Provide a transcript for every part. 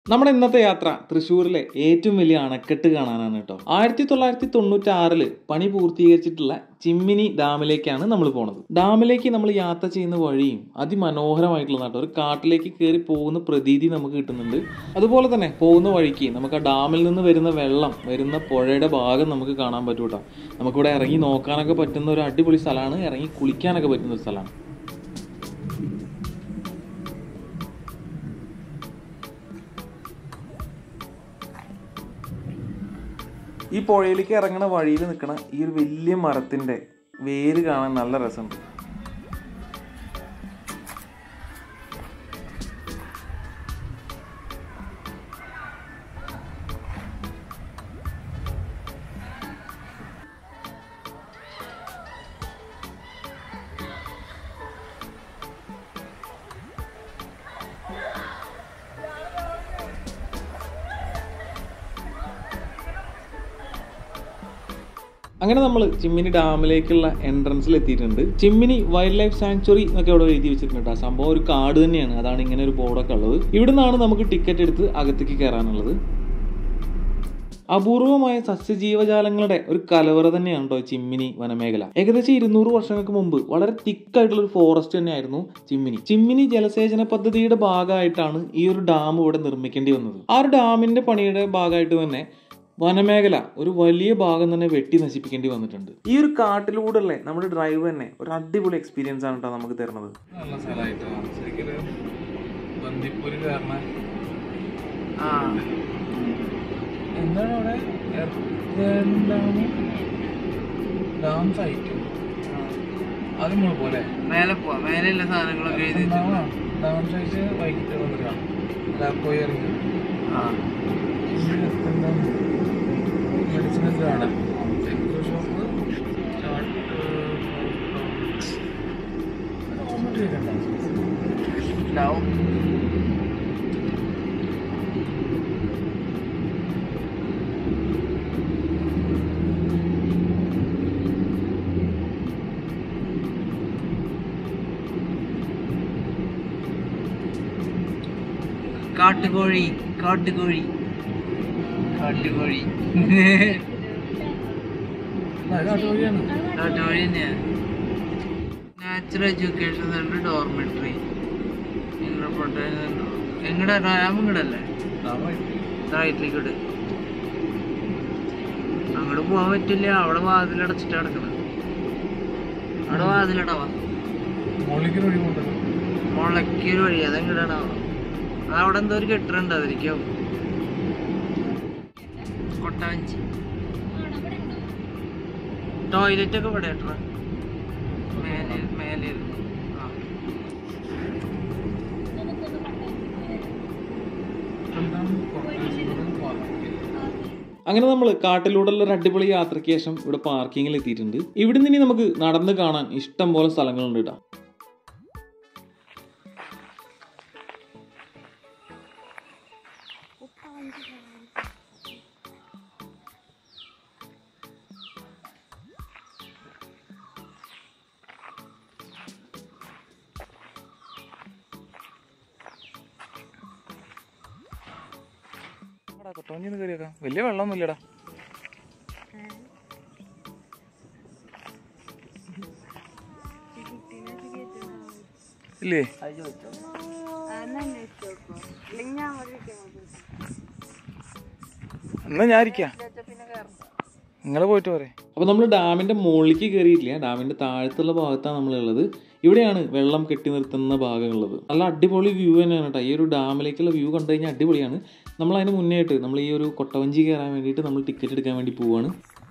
നമ്മുടെ ഇന്നത്തെ യാത്ര തൃശ്ശൂരിലെ ഏറ്റവും വലിയ അണക്കെട്ട് കാണാനാണ് കേട്ടോ. 1996 പണി പൂർത്തീകരിച്ചിട്ടുള്ള ചിമ്മിനി ഡാമിലേക്കാണ് നമ്മൾ പോണത്. ഡാമിലേക്ക് നമ്മൾ യാത്ര ചെയ്യുന്ന വഴിയും അതിമനോഹരമായിട്ടുള്ളതാണ്. ഒരു കാട്ടിലേക്ക് കയറി പോകുന്ന പ്രതീതി നമുക്ക് കിട്ടുന്നുണ്ട്. അതുപോലെ തന്നെ പോകുന്ന വഴിക്ക് നമുക്ക് ആ ഡാമിൽ നിന്ന് വരുന്ന വെള്ളം, വരുന്ന പുഴയുടെ ഭാഗം നമുക്ക് കാണാൻ പറ്റും കേട്ടോ. നമുക്കിവിടെ ഇറങ്ങി നോക്കാനൊക്കെ പറ്റുന്ന ഒരു അടിപൊളി സ്ഥലമാണ്, ഇറങ്ങി കുളിക്കാനൊക്കെ പറ്റുന്ന ഒരു സ്ഥലമാണ്. ഈ പുഴയിലേക്ക് ഇറങ്ങണ വഴിയിൽ നിൽക്കണ ഈ ഒരു വലിയ മരത്തിൻ്റെ വേര് കാണാൻ നല്ല രസമുണ്ട്. അങ്ങനെ നമ്മൾ ചിമ്മിനി ഡാമിലേക്കുള്ള എൻട്രൻസിൽ എത്തിയിട്ടുണ്ട്. ചിമ്മിനി വൈൽഡ് ലൈഫ് സാങ്ച്വറി എന്നൊക്കെ അവിടെ എഴുതി വെച്ചിട്ടുണ്ട്. ആ സംഭവം ഒരു കാട് തന്നെയാണ്, അതാണ് ഇങ്ങനെ ഒരു ബോർഡൊക്കെ ഉള്ളത്. ഇവിടെ നിന്നാണ് നമുക്ക് ടിക്കറ്റ് എടുത്ത് അകത്തേക്ക് കയറാനുള്ളത്. അപൂർവമായ സസ്യജീവജാലങ്ങളുടെ ഒരു കലവറ തന്നെയാണ് കേട്ടോ ചിമ്മിനി വനമേഖല. ഏകദേശം 200 വർഷങ്ങൾക്ക് മുമ്പ് വളരെ തിക്കായിട്ടുള്ള ഒരു ഫോറസ്റ്റ് തന്നെയായിരുന്നു ചിമ്മിനി. ചിമ്മിനി ജലസേചന പദ്ധതിയുടെ ഭാഗമായിട്ടാണ് ഈ ഒരു ഡാം ഇവിടെ നിർമ്മിക്കേണ്ടി വന്നത്. ആ ഒരു ഡാമിന്റെ പണിയുടെ ഭാഗമായിട്ട് തന്നെ വനമേഖല ഒരു വലിയ ഭാഗം തന്നെ വെട്ടി നശിപ്പിക്കേണ്ടി വന്നിട്ടുണ്ട്. ഈ ഒരു കാട്ടിലൂടെ നമ്മുടെ ഡ്രൈവ് തന്നെ ഒരു അടിപൊളി എക്സ്പീരിയൻസ് ആണ് കേട്ടോ നമുക്ക് തരുന്നത്. നല്ല സ്ഥലമായിട്ടാണ് ശരിക്കും ബന്ദിപ്പൂര് കാരണം. എന്താണ് അവിടെ ഡാം സൈറ്റ് അത് നമ്മൾ പോലെ മേലെ പോവാ, മേലെയുള്ള സാധനങ്ങളൊക്കെ ഡാം സൈറ്റ് വൈകിട്ട് വന്നിട്ടാണ് പോയി ഇറങ്ങി. മെഡിസിനൽ ഗാർഡൻ, ഷോപ്പ്, കാട്ടുകോഴി കാട്ടുകോഴി കാട്ടുകോഴി കാട്ടുകോഴി തന്നെയാണ്. Natural education centre, dormitory. എങ്ങടെ ഇങ്ങടല്ലേ റൈറ്റിലേക്കൂടെ. അങ്ങോട്ട് പോകാൻ പറ്റില്ല, അവിടെ വാതിലടച്ചിട്ട് കിടക്കണം. അവിടെ വാതിലടവാ മുളയ്ക്കൊരു വഴി, അതെങ്ങടാണാവോ. അതവിടെ എന്തോ ഒരു കെട്ടിടണ്ട്, അതിരിക്കാവും. കൊട്ടാഞ്ചി ടോയ്ലറ്റ് ഒക്കെ ഇവിടെ കേട്ടോ, മേലെ മേലെ. അങ്ങനെ നമ്മൾ കാട്ടിലൂടെയുള്ള ഒരു അടിപൊളി യാത്രയ്ക്ക് ശേഷം ഇവിടെ പാർക്കിങ്ങിൽ എത്തിയിട്ടുണ്ട്. ഇവിടെ നിന്ന് ഇനി നമുക്ക് നടന്ന് കാണാൻ ഇഷ്ടം പോലെ സ്ഥലങ്ങളുണ്ട് കേട്ടോ. വലിയ വെള്ളമൊന്നും ഇല്ലടാ. ഇല്ലേ എന്നാ ഞാൻ ഇരിക്കാം, നിങ്ങൾ പോയിട്ട് പോരെ. അപ്പോൾ നമ്മൾ ഡാമിൻ്റെ മുകളിലേക്ക് കയറിയിട്ടില്ല, ഡാമിൻ്റെ താഴത്തുള്ള ഭാഗത്താണ് നമ്മളുള്ളത്. ഇവിടെയാണ് വെള്ളം കെട്ടി നിർത്തുന്ന ഭാഗമുള്ളത്. നല്ല അടിപൊളി വ്യൂ തന്നെയാണ് കേട്ടോ. ഈ ഒരു ഡാമിലേക്കുള്ള വ്യൂ കണ്ടു കഴിഞ്ഞാൽ അടിപൊളിയാണ്. നമ്മളതിന് മുന്നേ ആയിട്ട് നമ്മൾ ഈ ഒരു കൊട്ടവഞ്ചി കയറാൻ വേണ്ടിയിട്ട് നമ്മൾ ടിക്കറ്റ് എടുക്കാൻ വേണ്ടി പോവാണ്.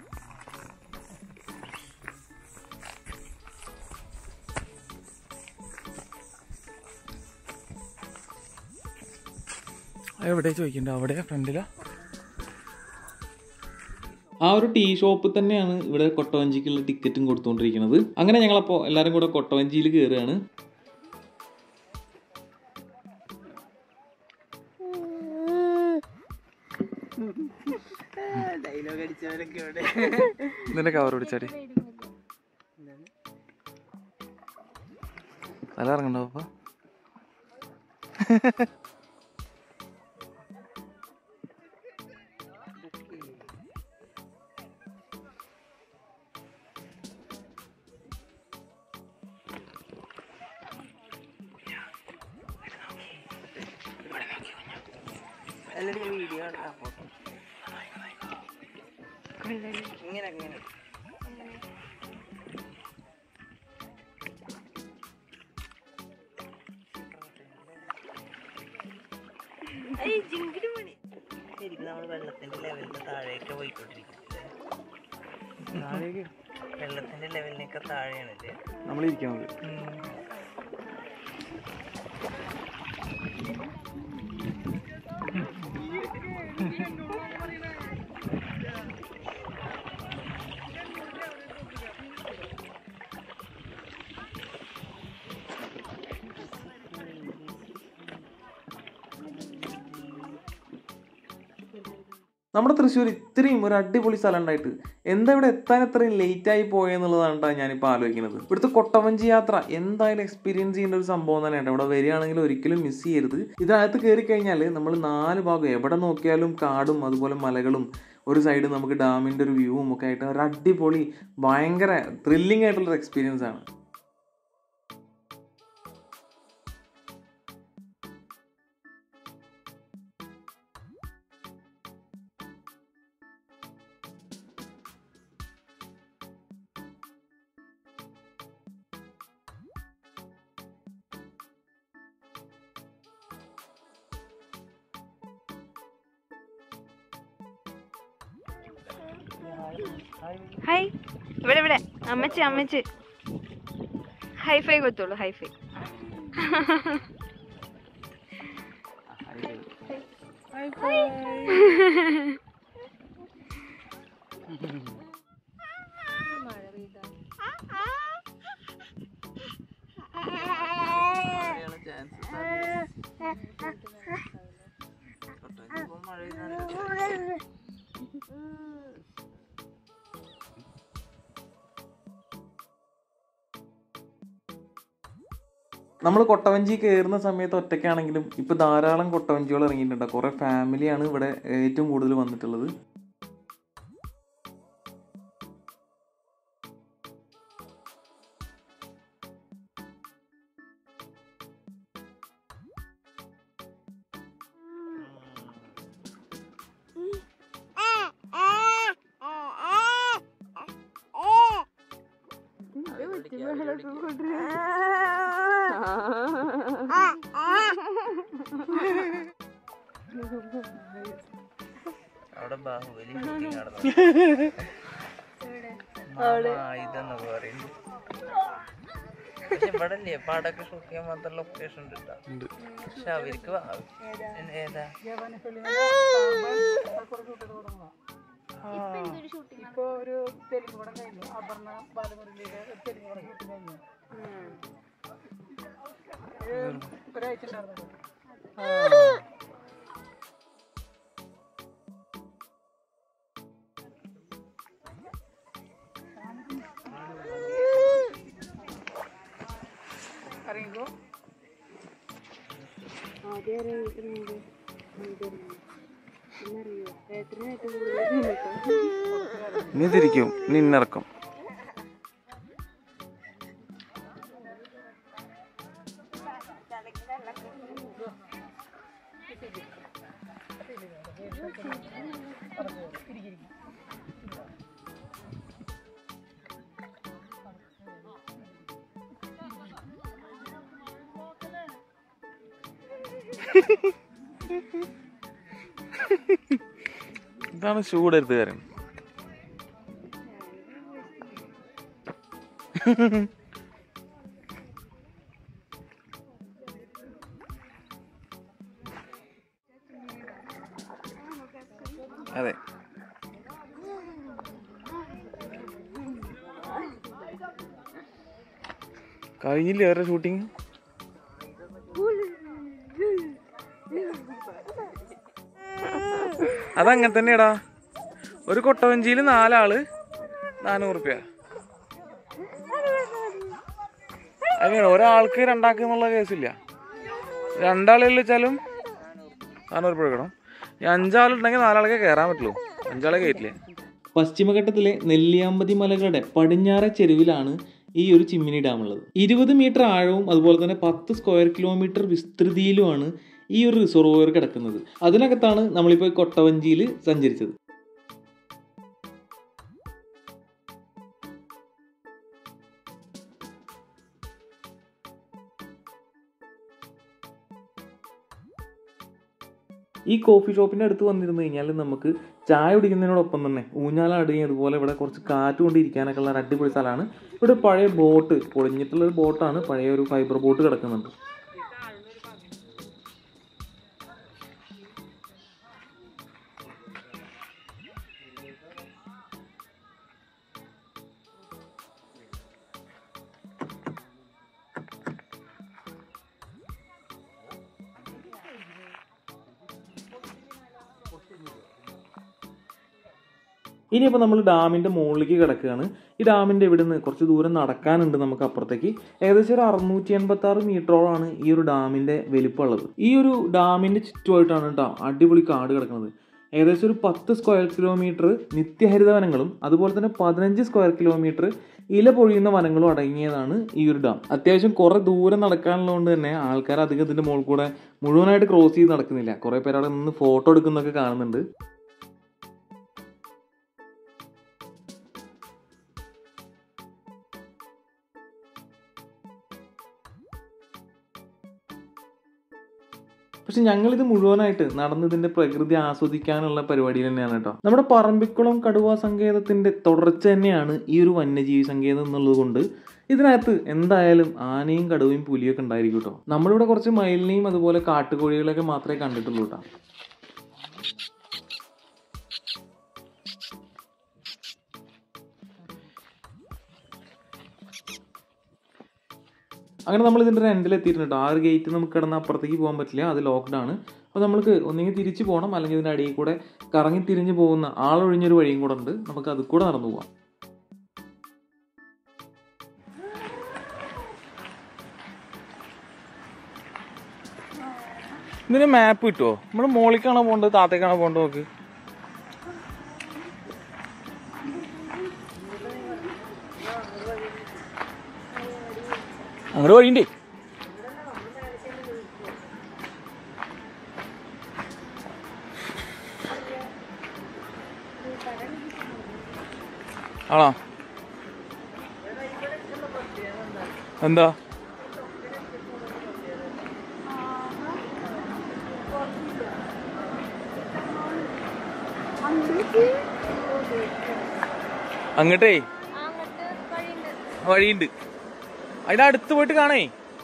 എവിടെ ചോദിക്കണ്ട, അവിടെ ഫ്രണ്ടിലാ. ആ ഒരു ടീ ഷോപ്പിൽ തന്നെയാണ് ഇവിടെ കൊട്ടവഞ്ചിക്കുള്ള ടിക്കറ്റും കൊടുത്തുകൊണ്ടിരിക്കുന്നത്. അങ്ങനെ ഞങ്ങളപ്പോൾ എല്ലാവരും കൂടെ കൊട്ടവഞ്ചിയിൽ കയറുകയാണ്. ഇതിന്റെ കവർ പിടിച്ചാടി തല ഇറങ്ങണ്ടാവും. അപ്പൊ വീഡിയോ ഇങ്ങനെ ഇങ്ങനെ ശരിക്കും നമ്മൾ വെള്ളത്തിന്റെ ലെവലിന് താഴേക്ക് പോയിക്കൊണ്ടിരിക്കുന്നത്. വെള്ളത്തിന്റെ ലെവലിനൊക്കെ താഴെയാണല്ലേ നമ്മളിരിക്കുന്നത്. നമ്മുടെ തൃശ്ശൂർ ഇത്രയും ഒരു അടിപൊളി സ്ഥലം ഉണ്ടായിട്ട് എന്താ ഇവിടെ എത്താൻ ഇത്രയും ലേറ്റായി പോയെന്നുള്ളതാണ് ഞാനിപ്പോൾ ആലോചിക്കുന്നത്. ഇവിടുത്തെ കൊട്ടവഞ്ചി യാത്ര എന്തായാലും എക്സ്പീരിയൻസ് ചെയ്യേണ്ട ഒരു സംഭവം തന്നെയാണ്. ഇവിടെ വരികയാണെങ്കിൽ ഒരിക്കലും മിസ് ചെയ്യരുത്. ഇതിനകത്ത് കയറി കഴിഞ്ഞാൽ നമ്മൾ 4 ഭാഗം എവിടെ നോക്കിയാലും കാടും അതുപോലെ മലകളും, ഒരു സൈഡ് നമുക്ക് ഡാമിൻ്റെ ഒരു വ്യൂവും ഒക്കെ ആയിട്ട് ഒരു അടിപൊളി ഭയങ്കര ത്രില്ലിംഗ് ആയിട്ടുള്ളൊരു എക്സ്പീരിയൻസ് ആണ്. ഹായ്, ഇവിടെ അമ്മച്ചി ഹൈഫൈ കൊത്തോളൂ. ഹൈഫൈ നമ്മൾ കൊട്ടവഞ്ചി കയറുന്ന സമയത്ത് ഒറ്റയ്ക്കാണെങ്കിലും ഇപ്പോൾ ധാരാളം കൊട്ടവഞ്ചികൾ ഇറങ്ങിയിട്ടുണ്ട്. കുറേ ഫാമിലിയാണ് ഇവിടെ ഏറ്റവും കൂടുതൽ വന്നിട്ടുള്ളത്. അവിടെ ബാഹുബലി ഇതെന്ന് പറയുന്നു. പക്ഷെ ഇവിടെ അല്ലേ പാടൊക്കെ ഷൂട്ട് ചെയ്യാൻ മാത്രം ലൊക്കേഷൻ ഉണ്ട്. പക്ഷെ അവർക്ക് ഏതാ ഇപ്പൊ ഒരു തെലുങ്ക് പടം കഴിഞ്ഞു. അപർണ ബാലമുരളിയുടെ തെലുങ്ക് പടം ഷൂട്ടിംഗ് കഴിഞ്ഞു. ഒരാഴ്ച ഉണ്ടായിരുന്നു. അറിയുമ്പോ നീ തിരിക്കും, നിന്നിറക്കും. ഇതാണ് ചൂടെടുത്ത് കാര്യം. അതെ, കഴിഞ്ഞില്ലേ വേറെ ഷൂട്ടിങ്? അതങ്ങനെ തന്നെയാടാ. ഒരു കൊട്ടവഞ്ചിയിൽ 4 ആള് 400 രൂപ. അങ്ങനെയാണ്, ഒരാൾക്ക് 2 ആൾക്ക് എന്നുള്ള കേസില്ല. 2 ആളുകളിൽ വെച്ചാലും 400 രൂപ കൊടുക്കണം. 5 ആളുണ്ടെങ്കിൽ 4 ആൾക്കേ കയറാൻ പറ്റുള്ളൂ, 5 ആളെ കയറ്റില്ലേ. പശ്ചിമഘട്ടത്തിലെ നെല്ലിയാമ്പതി മലകളുടെ പടിഞ്ഞാറെ ചെരുവിലാണ് ഈ ഒരു ചിമ്മിനി ഡാം ഉള്ളത്. 20 മീറ്റർ ആഴവും അതുപോലെ തന്നെ 10 സ്ക്വയർ കിലോമീറ്റർ വിസ്തൃതിയിലുമാണ് ഈ ഒരു റിസർവോയർ കിടക്കുന്നത്. അതിനകത്താണ് നമ്മളിപ്പോൾ കൊട്ടവഞ്ചിയിൽ സഞ്ചരിച്ചത്. ഈ കോഫി ഷോപ്പിൻ്റെ അടുത്ത് വന്നിരുന്നു കഴിഞ്ഞാൽ നമുക്ക് ചായ കുടിക്കുന്നതിനോടൊപ്പം തന്നെ ഊഞ്ഞാലാടുകയും അതുപോലെ ഇവിടെ കുറച്ച് കാറ്റ് കൊണ്ടിരിക്കാനൊക്കെ ഉള്ള ഒരു അടിപൊളി സ്ഥലമാണ്. ഇവിടെ പഴയ ബോട്ട്, പൊളിഞ്ഞിട്ടുള്ളൊരു ബോട്ടാണ്, പഴയ ഒരു ഫൈബർ ബോട്ട് കിടക്കുന്നുണ്ട്. ഇനിയിപ്പോൾ നമ്മൾ ഡാമിൻ്റെ മുകളിലേക്ക് കിടക്കുകയാണ്. ഈ ഡാമിൻ്റെ ഇവിടെ നിന്ന് കുറച്ച് ദൂരം നടക്കാനുണ്ട് നമുക്ക് അപ്പുറത്തേക്ക്. ഏകദേശം ഒരു 686 മീറ്ററോളാണ് ഈ ഒരു ഡാമിൻ്റെ വലിപ്പമുള്ളത്. ഈ ഒരു ഡാമിൻ്റെ ചുറ്റുമായിട്ടാണ് കേട്ടോ അടിപൊളി കാട് കിടക്കുന്നത്. ഏകദേശം ഒരു 10 സ്ക്വയർ കിലോമീറ്റർ നിത്യഹരിത വനങ്ങളും അതുപോലെ തന്നെ 15 സ്ക്വയർ കിലോമീറ്റർ ഇല പൊഴിയുന്ന വനങ്ങളും അടങ്ങിയതാണ് ഈ ഒരു ഡാം. അത്യാവശ്യം കുറേ ദൂരം നടക്കാനുള്ളതുകൊണ്ട് തന്നെ ആൾക്കാർ അധികം ഇതിൻ്റെ മുകളിൽ കൂടെ മുഴുവനായിട്ട് ക്രോസ് ചെയ്ത് നടക്കുന്നില്ല. കുറേ പേര് അവിടെ നിന്ന് ഫോട്ടോ എടുക്കുന്നതൊക്കെ കാണുന്നുണ്ട്. പക്ഷെ ഞങ്ങളിത് മുഴുവനായിട്ട് നടന്നതിൻ്റെ പ്രകൃതി ആസ്വദിക്കാനുള്ള പരിപാടി തന്നെയാണ് കേട്ടോ. നമ്മുടെ പറമ്പിക്കുളം കടുവാ സങ്കേതത്തിൻ്റെ തുടർച്ച തന്നെയാണ് ഈ ഒരു വന്യജീവി സങ്കേതം എന്നുള്ളത് കൊണ്ട് ഇതിനകത്ത് എന്തായാലും ആനയും കടുവയും പുലിയൊക്കെ ഉണ്ടായിരിക്കും കേട്ടോ. നമ്മളിവിടെ കുറച്ച് മയിലിനെയും അതുപോലെ കാട്ടുകോഴികളൊക്കെ മാത്രമേ കണ്ടിട്ടുള്ളൂ കേട്ടോ. അങ്ങനെ നമ്മൾ ഇതിൻ്റെ ഒരു എൻഡിൽ എത്തിയിട്ടുണ്ട്. ആ ഒരു ഗേറ്റ് നമുക്ക് കിടന്ന് അപ്പുറത്തേക്ക് പോകാൻ പറ്റില്ല, അത് ലോക്ക്ഡാണ്. അപ്പോൾ നമുക്ക് ഒന്നെങ്കിൽ തിരിച്ച് പോകണം, അല്ലെങ്കിൽ ഇതിൻ്റെ അടിയിൽ കൂടെ കറങ്ങി തിരിഞ്ഞ് പോകുന്ന ആളൊഴിഞ്ഞൊരു വഴിയും കൂടെ ഉണ്ട്, നമുക്ക് അത് കൂടെ നടന്നു പോവാം. ഇതിന് മാപ്പ് കിട്ടുമോ? നമ്മൾ മോളിക്കാണോ പോകേണ്ടത് താത്തേക്കാണോ പോകേണ്ടത്? നോക്ക്. അങ്ങോട്ട് വഴിയുണ്ടേ. ആണോ? എന്താ? അങ്ങോട്ടേ വഴിയുണ്ട്, അതിന്റെ അടുത്ത് പോയിട്ട് കാണേ.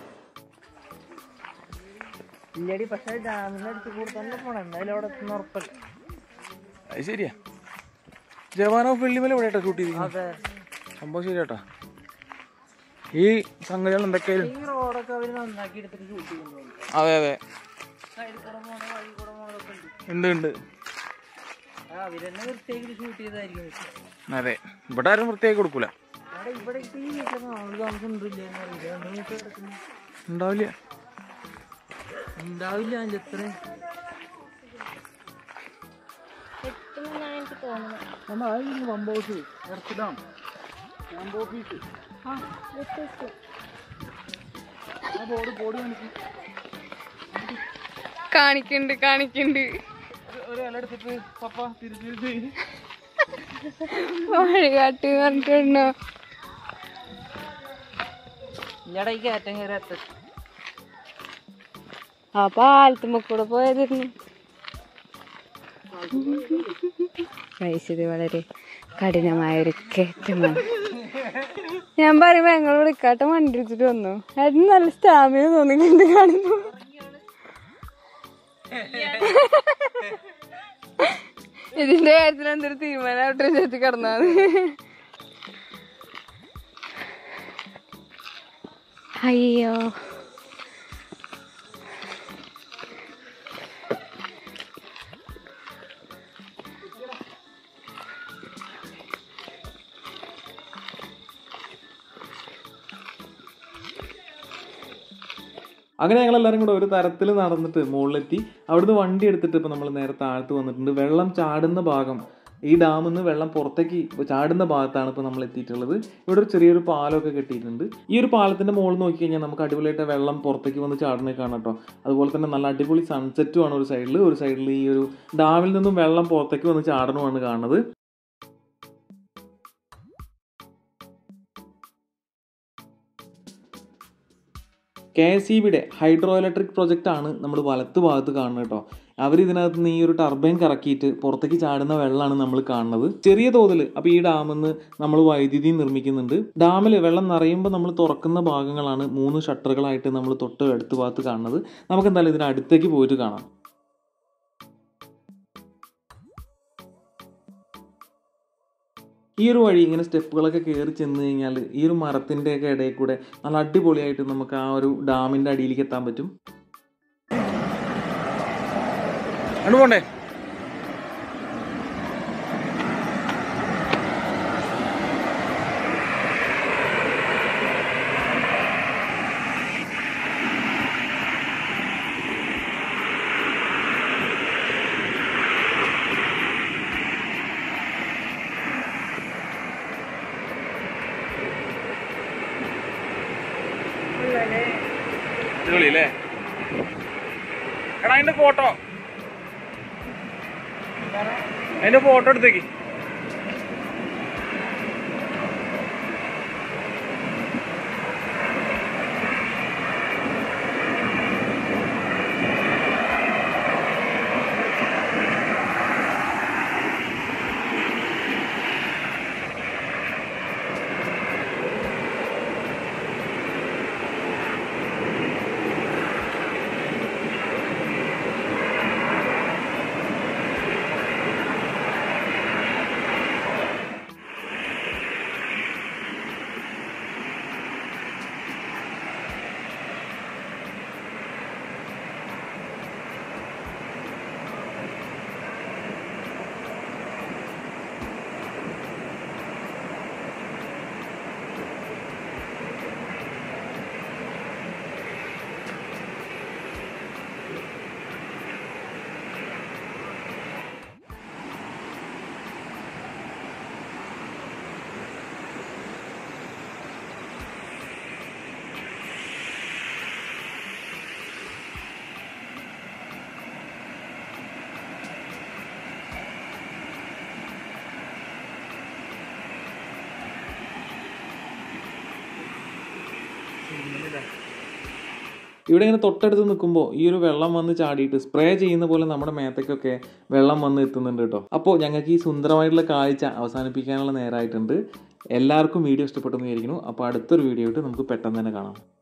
ഇല്ലടി, പക്ഷെ ഡാമിന്റെ അടുത്ത് കൂടെ തന്നെ പോണം, എന്തായാലും അവിടെ എത്തുന്ന ഉറപ്പല്ല. അത് ശരിയാ. ജവാനോ വെള്ളിമല എവിടെയാ ഷൂട്ട് ചെയ്തിരിക്കുന്നത്? സംഭവം ശരിയാട്ടാ. ഈ സംഗതികൾ എന്തൊക്കെയായാലും ഈ റോഡൊക്കെ അവര് നന്നാക്കി എടുത്തിട്ട് ഷൂട്ട് ചെയ്യുന്നു. അതെ അതെ സൈഡിൽ കൂടെ പോണ വഴി കൂടെ പോണതൊക്കെ ഉണ്ട് ഉണ്ട്. അവരെന്നെ വൃത്തിയാക്കി ഷൂട്ട് ചെയ്തായിരിക്കും. അതെ, ഇവിടെ ആരും വൃത്തിയാക്കി കൊടുക്കൂല. ഇവിടെ ഈ താമസം ഉണ്ടാവില്ല ഉണ്ടാവില്ല. അതിന്റെ എത്ര കാണിക്കണ്ട് കാണിക്കണ്ട് വഴികാട്ടി പറഞ്ഞിട്ടുണ്ടോ? ഇല്ലടാ, ഈ കയറ്റം കയറാത്ത ആ പാലത്തുമ്മ കൂടെ പോയതായിരുന്നു. കഴിച്ചത് വളരെ കഠിനമായൊരു കയറ്റമാണ്. ഞാൻ പറയുമ്പോ ഞങ്ങൾ വിളിക്കാട്ടം വണ്ടി എടുത്തിട്ട് വന്നു. അത് നല്ല സ്റ്റാമിന തോന്നിയിട്ടുണ്ട് കാണുമ്പോ. ഇതിന്റെ കാര്യത്തിൽ എന്തൊരു തീരുമാനം അവിടെ ചേച്ചി കിടന്നാണ്. അയ്യോ, അങ്ങനെ ഞങ്ങളെല്ലാവരും കൂടെ ഒരു തരത്തിൽ നടന്നിട്ട് മുകളിലെത്തി. അവിടുന്ന് വണ്ടി എടുത്തിട്ട് ഇപ്പം നമ്മൾ നേരെ താഴത്ത് വന്നിട്ടുണ്ട്. വെള്ളം ചാടുന്ന ഭാഗം ഈ ഡാമിൽ നിന്ന് വെള്ളം പുറത്തേക്ക് ചാടുന്ന ഭാഗത്താണ് ഇപ്പോൾ നമ്മൾ എത്തിയിട്ടുള്ളത്. ഇവിടെ ഒരു ചെറിയൊരു പാലമൊക്കെ കെട്ടിയിട്ടുണ്ട്. ഈ ഒരു പാലത്തിൻ്റെ മുകളിൽ നോക്കിക്കഴിഞ്ഞാൽ നമുക്ക് അടിപൊളിയായിട്ട് വെള്ളം പുറത്തേക്ക് വന്ന് ചാടുന്നത് കാണാം കേട്ടോ. അതുപോലെ തന്നെ നല്ല അടിപൊളി സൺസെറ്റുമാണ് ഒരു സൈഡിൽ ഈ ഒരു ഡാമിൽ നിന്നും വെള്ളം പുറത്തേക്ക് വന്ന് ചാടണമാണ് കാണുന്നത്. KSEBിയുടെ ഹൈഡ്രോ ഇലക്ട്രിക് പ്രൊജക്റ്റാണ് നമ്മൾ വലത്ത് ഭാഗത്ത് കാണുന്നത് കേട്ടോ. അവരിതിനകത്ത് നിന്ന് ഈ ഒരു ടർബൈൻ കറക്കിയിട്ട് പുറത്തേക്ക് ചാടുന്ന വെള്ളമാണ് നമ്മൾ കാണുന്നത് ചെറിയ തോതിൽ. അപ്പോൾ ഈ ഡാമിൽ നിന്ന് നമ്മൾ വൈദ്യുതി നിർമ്മിക്കുന്നുണ്ട്. ഡാമിൽ വെള്ളം നിറയുമ്പോൾ നമ്മൾ തുറക്കുന്ന ഭാഗങ്ങളാണ് 3 ഷട്ടറുകളായിട്ട് നമ്മൾ തൊട്ട് അടുത്ത ഭാഗത്ത് കാണുന്നത്. നമുക്ക് എന്തായാലും ഇതിന് അടുത്തേക്ക് പോയിട്ട് കാണാം. ഈ ഒരു വഴി ഇങ്ങനെ സ്റ്റെപ്പുകളൊക്കെ കയറി ചെന്ന് കഴിഞ്ഞാൽ ഈ ഒരു മരത്തിൻ്റെയൊക്കെ ഇടയിൽ കൂടെ നല്ല അടിപൊളിയായിട്ട് നമുക്ക് ആ ഒരു ഡാമിൻ്റെ അടിയിലേക്ക് എത്താൻ പറ്റും. പോണ്ടേ അടിപൊളിയല്ലേ? എടാ അതിൻ്റെ ഫോട്ടോ എടുത്തേക്ക്. ഇവിടെ ഇങ്ങനെ തൊട്ടടുത്ത് നിൽക്കുമ്പോൾ ഈ ഒരു വെള്ളം വന്ന് ചാടിയിട്ട് സ്പ്രേ ചെയ്യുന്ന പോലെ നമ്മുടെ മേത്തേക്കൊക്കെ വെള്ളം വന്ന് എത്തുന്നുണ്ട് കേട്ടോ. അപ്പോൾ ഞങ്ങൾക്ക് ഈ സുന്ദരമായിട്ടുള്ള കാഴ്ച അവസാനിപ്പിക്കാനുള്ള നേരമായിട്ടുണ്ട്. എല്ലാവർക്കും വീഡിയോ ഇഷ്ടപ്പെട്ടെന്ന് വിചാരിക്കുന്നു. അപ്പോൾ അടുത്തൊരു വീഡിയോ ആയിട്ട് നമുക്ക് പെട്ടെന്ന് തന്നെ കാണാം.